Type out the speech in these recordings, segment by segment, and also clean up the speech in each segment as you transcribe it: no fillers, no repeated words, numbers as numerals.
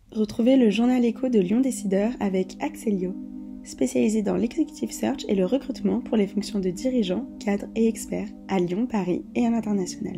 Retrouvez le journal écho de Lyon Décideur avec Axelio, spécialisé dans l'executive search et le recrutement pour les fonctions de dirigeants, cadres et experts à Lyon, Paris et à l'international.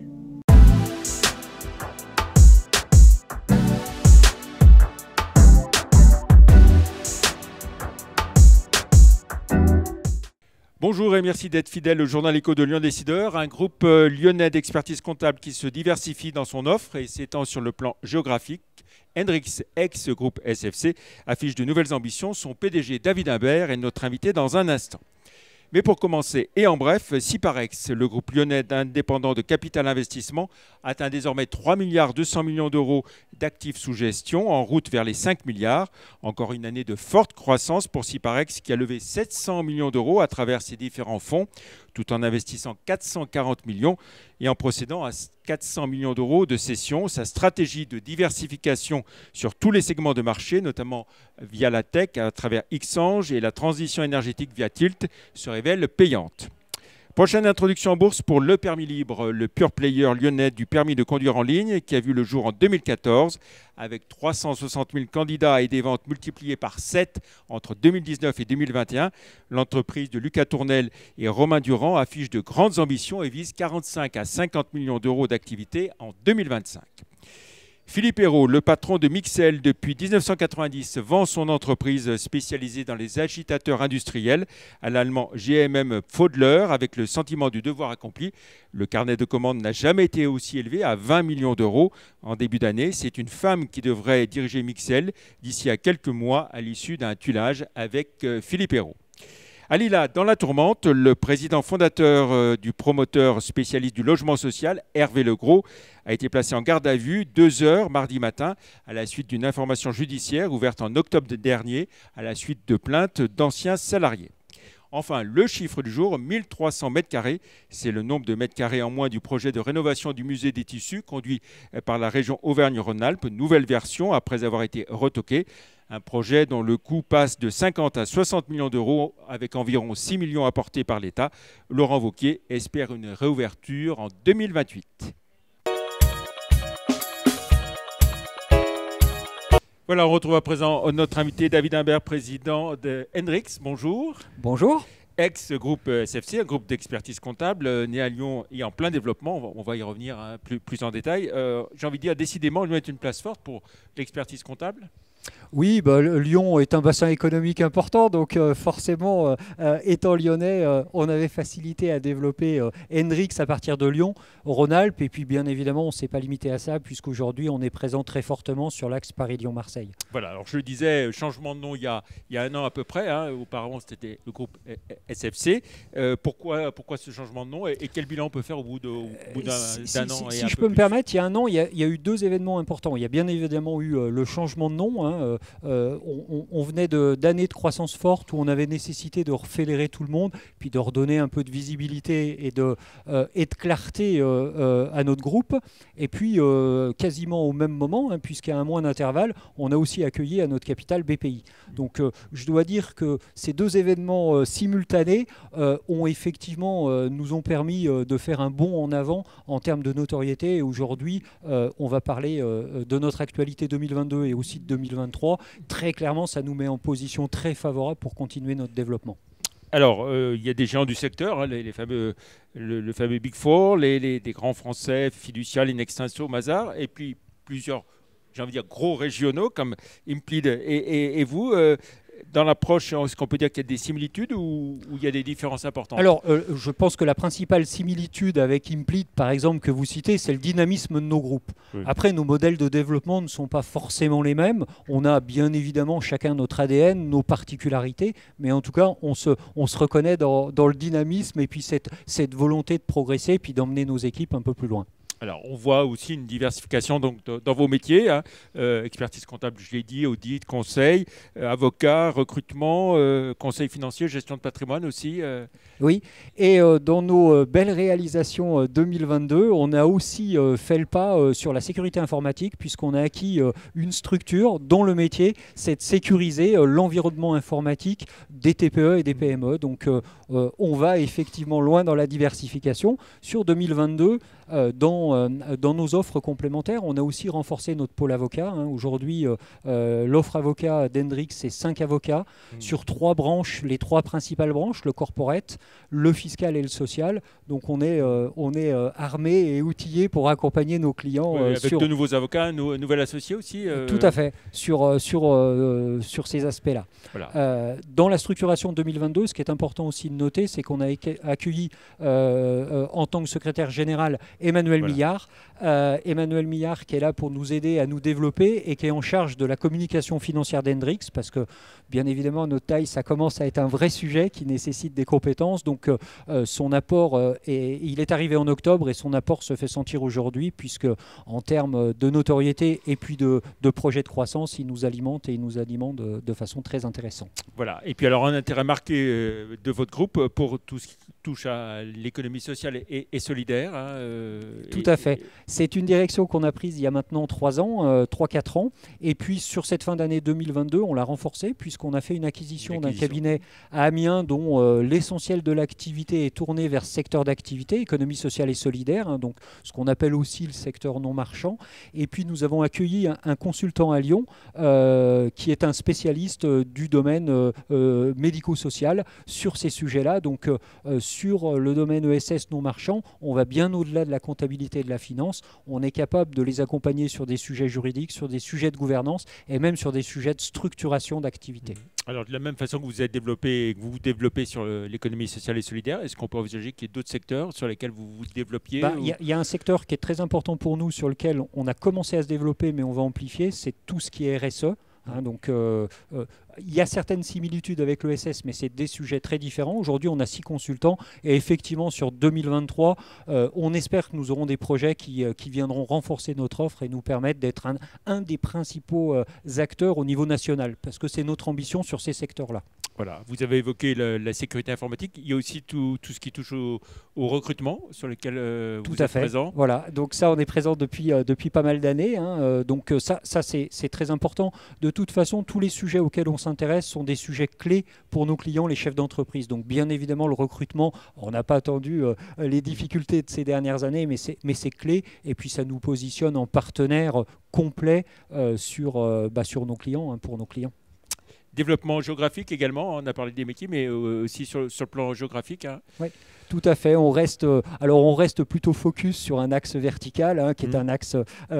Bonjour et merci d'être fidèle au journal écho de Lyon Décideur, un groupe lyonnais d'expertise comptable qui se diversifie dans son offre et s'étend sur le plan géographique. Hendrix, ex-groupe SFC, affiche de nouvelles ambitions. Son PDG David Imbert est notre invité dans un instant. Mais pour commencer, et en bref, Syparex, le groupe lyonnais indépendant de capital investissement, atteint désormais 3 milliards 200 millions d'euros d'actifs sous gestion, en route vers les 5 milliards. Encore une année de forte croissance pour Syparex qui a levé 700 millions d'euros à travers ses différents fonds, tout en investissant 440 millions et en procédant à 400 millions d'euros de cession. Sa stratégie de diversification sur tous les segments de marché, notamment via la tech à travers Xange et la transition énergétique via Tilt, se révèle payante. Prochaine introduction en bourse pour Le Permis Libre, le pure player lyonnais du permis de conduire en ligne qui a vu le jour en 2014 avec 360 000 candidats et des ventes multipliées par 7 entre 2019 et 2021. L'entreprise de Lucas Tournelle et Romain Durand affiche de grandes ambitions et vise 45 à 50 millions d'euros d'activité en 2025. Philippe Hérault, le patron de Mixel depuis 1990, vend son entreprise spécialisée dans les agitateurs industriels à l'allemand GMM Pfaudler avec le sentiment du devoir accompli. Le carnet de commandes n'a jamais été aussi élevé à 20 millions d'euros en début d'année. C'est une femme qui devrait diriger Mixel d'ici à quelques mois à l'issue d'un tuilage avec Philippe Hérault. À Lila, dans la tourmente, le président fondateur du promoteur spécialiste du logement social, Hervé Legros, a été placé en garde à vue 2 heures mardi matin à la suite d'une information judiciaire ouverte en octobre dernier à la suite de plaintes d'anciens salariés. Enfin, le chiffre du jour, 1300 mètres carrés. C'est le nombre de mètres carrés en moins du projet de rénovation du musée des tissus conduit par la région Auvergne-Rhône-Alpes. Nouvelle version après avoir été retoqué. Un projet dont le coût passe de 50 à 60 millions d'euros avec environ 6 millions apportés par l'État. Laurent Wauquiez espère une réouverture en 2028. Voilà, on retrouve à présent notre invité David Imbert, président de Hendrix. Bonjour. Bonjour. Ex-groupe SFC, un groupe d'expertise comptable né à Lyon et en plein développement. On va y revenir plus en détail. J'ai envie de dire, décidément, Lyon est une place forte pour l'expertise comptable. Oui, Lyon est un bassin économique important, donc forcément, étant lyonnais, on avait facilité à développer Hendrix à partir de Lyon, Rhône-Alpes, et puis bien évidemment, on ne s'est pas limité à ça, puisqu'aujourd'hui, on est présent très fortement sur l'axe Paris-Lyon-Marseille. Voilà, alors je le disais, changement de nom il y a 1 an à peu près, auparavant c'était le groupe SFC. Pourquoi ce changement de nom et quel bilan on peut faire au bout d'un an Si je peux me permettre, il y a 1 an, il y a eu 2 événements importants. Il y a bien évidemment eu le changement de nom. On venait d'années de croissance forte où on avait nécessité de fédérer tout le monde, puis de redonner un peu de visibilité et de clarté à notre groupe. Et puis, quasiment au même moment, puisqu'à 1 mois d'intervalle, on a aussi accueilli à notre capitale BPI. Donc, je dois dire que ces 2 événements simultanés nous ont permis de faire un bond en avant en termes de notoriété. Et aujourd'hui, on va parler de notre actualité 2022 et aussi de 2023. Très clairement, ça nous met en position très favorable pour continuer notre développement. Alors, il y a des géants du secteur, le fameux Big Four, des grands français, Fiducial, Inextinso, Mazars, et puis plusieurs, j'ai envie de dire, gros régionaux comme Implid et vous. Dans l'approche, est-ce qu'on peut dire qu'il y a des similitudes ou il y a des différences importantes? Alors, je pense que la principale similitude avec Implid, par exemple, que vous citez, c'est le dynamisme de nos groupes. Oui. Après, nos modèles de développement ne sont pas forcément les mêmes. On a bien évidemment chacun notre ADN, nos particularités, mais en tout cas, on se reconnaît dans le dynamisme et puis cette volonté de progresser et puis d'emmener nos équipes un peu plus loin. Alors, on voit aussi une diversification donc, dans vos métiers, expertise comptable, je l'ai dit, audit, conseil, avocat, recrutement, conseil financier, gestion de patrimoine aussi. Oui, et dans nos belles réalisations 2022, on a aussi fait le pas sur la sécurité informatique, puisqu'on a acquis une structure dont le métier, c'est de sécuriser l'environnement informatique des TPE et des PME. Donc, on va effectivement loin dans la diversification. Sur 2022, dans nos offres complémentaires, on a aussi renforcé notre pôle avocat. Hein. Aujourd'hui, l'offre avocat d'Hendrix, c'est 5 avocats sur 3 branches, les 3 principales branches, le corporate, le fiscal et le social. Donc on est armé et outillé pour accompagner nos clients. Avec de nouveaux avocats, un nouvel associé aussi Tout à fait, sur ces aspects-là. Voilà. Dans la structuration 2022, ce qui est important aussi de noter, c'est qu'on a accueilli en tant que secrétaire général Emmanuel Millard. Emmanuel Millard qui est là pour nous aider à nous développer et qui est en charge de la communication financière d'Hendrix, parce que bien évidemment notre taille, ça commence à être un vrai sujet qui nécessite des compétences. Donc son apport, il est arrivé en octobre et son apport se fait sentir aujourd'hui, puisque en termes de notoriété et puis de projets de croissance, il nous alimente et il nous alimente de façon très intéressante. Voilà. Et puis alors un intérêt marqué de votre groupe pour tout ce qui touche à l'économie sociale et solidaire. Hein, tout à fait. C'est une direction qu'on a prise il y a maintenant 3 ans, 3-4 ans. Et puis sur cette fin d'année 2022, on l'a renforcée puisqu'on a fait une acquisition d'un cabinet à Amiens dont l'essentiel de l'activité est tourné vers ce secteur d'activité, économie sociale et solidaire, hein, donc ce qu'on appelle aussi le secteur non marchand. Et puis nous avons accueilli un consultant à Lyon qui est un spécialiste du domaine médico-social sur ces sujets-là. Donc sur le domaine ESS non marchand, on va bien au-delà de la comptabilité et de la finance. On est capable de les accompagner sur des sujets juridiques, sur des sujets de gouvernance et même sur des sujets de structuration d'activité. Alors, de la même façon que vous êtes développé et que vous vous développez sur l'économie sociale et solidaire, est-ce qu'on peut envisager qu'il y ait d'autres secteurs sur lesquels vous vous développiez? Il y a un secteur qui est très important pour nous, sur lequel on a commencé à se développer, mais on va amplifier, c'est tout ce qui est RSE. Hein, donc, il y a certaines similitudes avec l'ESS, mais c'est des sujets très différents. Aujourd'hui, on a 6 consultants et effectivement, sur 2023, on espère que nous aurons des projets qui viendront renforcer notre offre et nous permettre d'être un des principaux acteurs au niveau national, parce que c'est notre ambition sur ces secteurs-là. Voilà, vous avez évoqué la sécurité informatique. Il y a aussi tout ce qui touche au recrutement sur lequel vous êtes présent. Voilà, donc ça, on est présent depuis pas mal d'années. Hein. Donc ça c'est très important. De toute façon, tous les sujets auxquels on s'intéresse sont des sujets clés pour nos clients, les chefs d'entreprise. Donc bien évidemment, le recrutement, on n'a pas attendu les difficultés de ces dernières années, mais c'est clé. Et puis ça nous positionne en partenaire complet sur nos clients, hein, pour nos clients. Développement géographique également, on a parlé des métiers, mais aussi sur le plan géographique. Hein. Oui. Tout à fait. On reste plutôt focus sur un axe vertical, hein, qui est un axe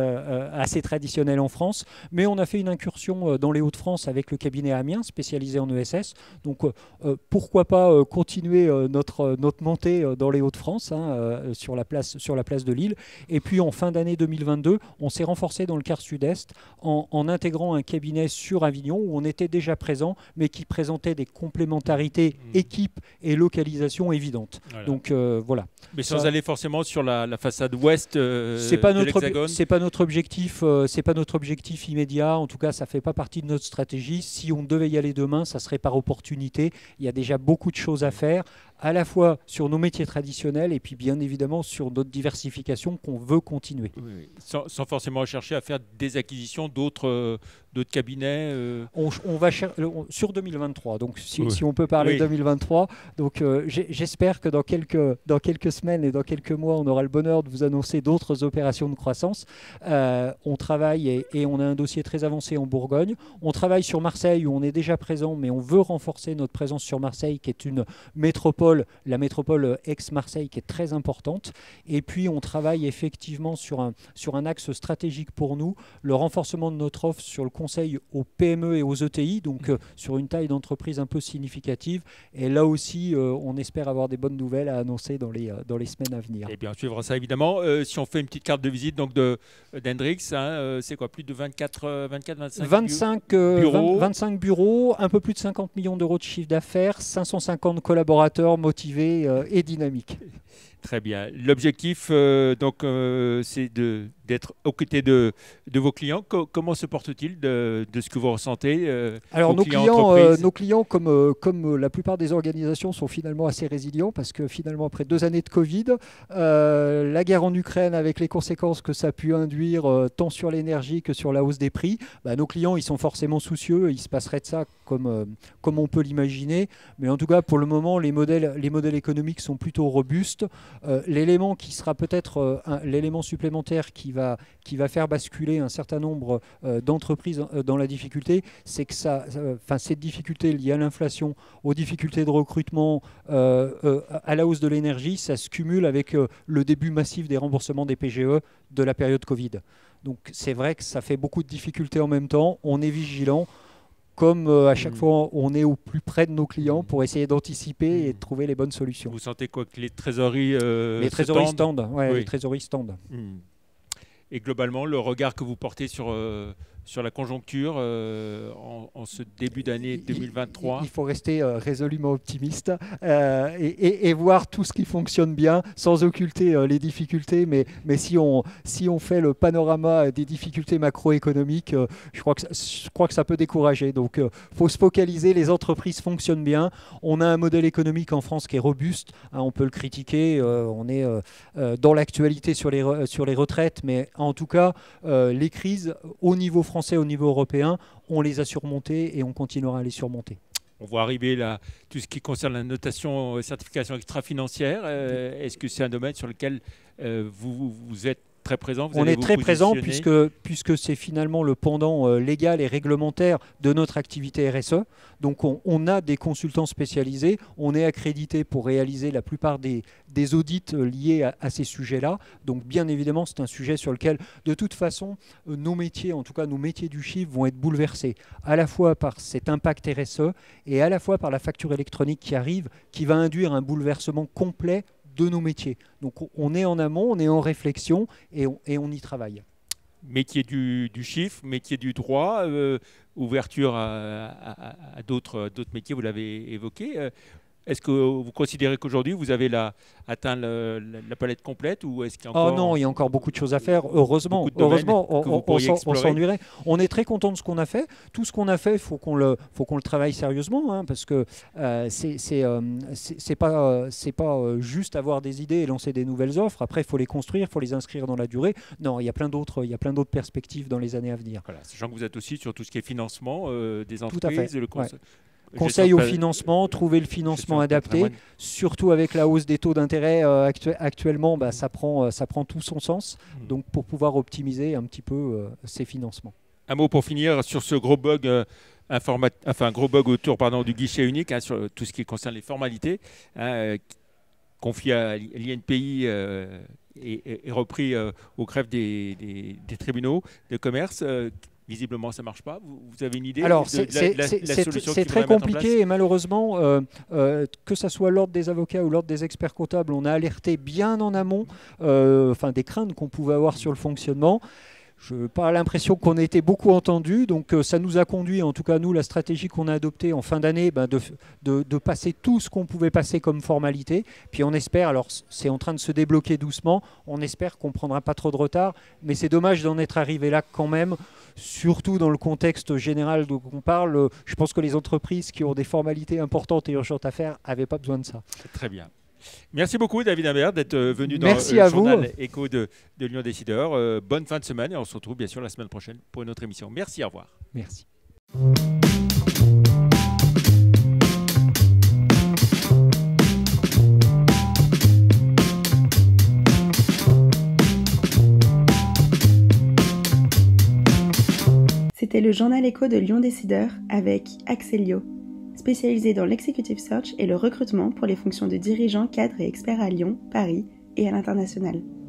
assez traditionnel en France. Mais on a fait une incursion dans les Hauts-de-France avec le cabinet Amiens, spécialisé en ESS. Donc, pourquoi pas continuer notre montée dans les Hauts-de-France, hein, sur la place de Lille. Et puis, en fin d'année 2022, on s'est renforcé dans le quart sud-est en intégrant un cabinet sur Avignon où on était déjà présent, mais qui présentait des complémentarités équipes et localisation évidentes. Voilà. Donc voilà. Mais sans aller forcément sur la façade ouest de l'Hexagone. C'est pas notre objectif. C'est pas notre objectif immédiat. En tout cas, ça fait pas partie de notre stratégie. Si on devait y aller demain, ça serait par opportunité. Il y a déjà beaucoup de choses à faire, à la fois sur nos métiers traditionnels et puis bien évidemment sur notre diversification qu'on veut continuer. Oui. Sans forcément chercher à faire des acquisitions d'autres cabinets. On va sur 2023. Donc si on peut parler de 2023. Donc j'espère que dans quelques semaines et dans quelques mois, on aura le bonheur de vous annoncer d'autres opérations de croissance. On travaille et on a un dossier très avancé en Bourgogne. On travaille sur Marseille où on est déjà présent, mais on veut renforcer notre présence sur Marseille, qui est une métropole, la métropole ex-Marseille, qui est très importante. Et puis on travaille effectivement sur un axe stratégique pour nous, le renforcement de notre offre sur le conseil aux PME et aux ETI, donc sur une taille d'entreprise un peu significative. Et là aussi, on espère avoir des bonnes nouvelles à annoncer dans les semaines à venir. Et bien, on suivra ça évidemment. Si on fait une petite carte de visite donc d'Hendrix, hein, c'est quoi, plus de 25 bureaux. 25 bureaux, un peu plus de 50 millions d'euros de chiffre d'affaires, 550 collaborateurs motivés et dynamiques. Très bien. L'objectif, c'est d'être aux côtés de vos clients. Comment se portent-ils de ce que vous ressentez Alors nos clients, comme la plupart des organisations, sont finalement assez résilients parce que finalement, après 2 années de Covid, la guerre en Ukraine avec les conséquences que ça a pu induire tant sur l'énergie que sur la hausse des prix, nos clients, ils sont forcément soucieux, il se passerait de ça comme on peut l'imaginer. Mais en tout cas, pour le moment, les modèles économiques sont plutôt robustes. L'élément qui sera peut-être l'élément supplémentaire qui va faire basculer un certain nombre d'entreprises dans la difficulté, c'est que cette difficulté liée à l'inflation, aux difficultés de recrutement, à la hausse de l'énergie, ça se cumule avec le début massif des remboursements des PGE de la période Covid. Donc c'est vrai que ça fait beaucoup de difficultés en même temps. On est vigilant. Comme à chaque fois, on est au plus près de nos clients pour essayer d'anticiper et de trouver les bonnes solutions. Vous sentez quoi que les trésoreries Les trésoreries standent. Oui. Les trésoreries standent. Et globalement, le regard que vous portez sur la conjoncture en ce début d'année 2023 ? Il faut rester résolument optimiste et voir tout ce qui fonctionne bien sans occulter les difficultés. Mais si on fait le panorama des difficultés macroéconomiques, je crois que ça peut décourager. Donc, faut se focaliser. Les entreprises fonctionnent bien. On a un modèle économique en France qui est robuste. On peut le critiquer. On est dans l'actualité sur les retraites. Mais en tout cas, les crises au niveau français, au niveau européen, on les a surmontées et on continuera à les surmonter. On voit arriver là, tout ce qui concerne la notation certification extra-financière. Est-ce que c'est un domaine sur lequel vous êtes très présent? On est très présent puisque c'est finalement le pendant légal et réglementaire de notre activité RSE. Donc on a des consultants spécialisés, on est accrédité pour réaliser la plupart des audits liés à ces sujets-là. Donc bien évidemment, c'est un sujet sur lequel, de toute façon, nos métiers, en tout cas nos métiers du chiffre, vont être bouleversés, à la fois par cet impact RSE et à la fois par la facture électronique qui arrive, qui va induire un bouleversement complet de nos métiers. Donc on est en amont, on est en réflexion et on y travaille. Métier du chiffre, métier du droit, ouverture à d'autres métiers, vous l'avez évoqué. Est-ce que vous considérez qu'aujourd'hui vous avez atteint la palette complète ou est-ce qu'il y a encore... Oh non, il y a encore beaucoup de choses à faire. Heureusement, on s'ennuierait. On est très content de ce qu'on a fait. Tout ce qu'on a fait, faut qu'on le travaille sérieusement, parce que c'est pas juste avoir des idées et lancer des nouvelles offres. Après, il faut les construire, il faut les inscrire dans la durée. Non, il y a plein d'autres perspectives dans les années à venir. Voilà, sachant que vous êtes aussi sur tout ce qui est financement des entreprises. Tout à fait. Conseil au financement, trouver le financement adapté, surtout avec la hausse des taux d'intérêt actuellement, ça prend tout son sens. Donc pour pouvoir optimiser un petit peu ces financements. Un mot pour finir sur ce gros bug, gros bug autour du guichet unique, sur tout ce qui concerne les formalités, confié à l'INPI et repris au greffe des tribunaux de commerce. Visiblement, ça ne marche pas. Vous avez une idée? Alors, c'est très compliqué et malheureusement, que ce soit l'ordre des avocats ou l'ordre des experts comptables, on a alerté bien en amont des craintes qu'on pouvait avoir sur le fonctionnement. Je n'ai pas l'impression qu'on ait été beaucoup entendu, donc ça nous a conduit, en tout cas nous, la stratégie qu'on a adoptée en fin d'année, de passer tout ce qu'on pouvait passer comme formalité. Puis on espère, alors c'est en train de se débloquer doucement, on espère qu'on ne prendra pas trop de retard, mais c'est dommage d'en être arrivé là quand même, surtout dans le contexte général dont on parle. Je pense que les entreprises qui ont des formalités importantes et urgentes à faire n'avaient pas besoin de ça. Très bien. Merci beaucoup David Imbert d'être venu dans le journal Écho de Lyon Décideur. Bonne fin de semaine et on se retrouve bien sûr la semaine prochaine pour une autre émission. Merci, au revoir. Merci. C'était le journal Écho de Lyon Décideur avec Axelio, spécialisé dans l'executive search et le recrutement pour les fonctions de dirigeants, cadres et experts à Lyon, Paris et à l'international.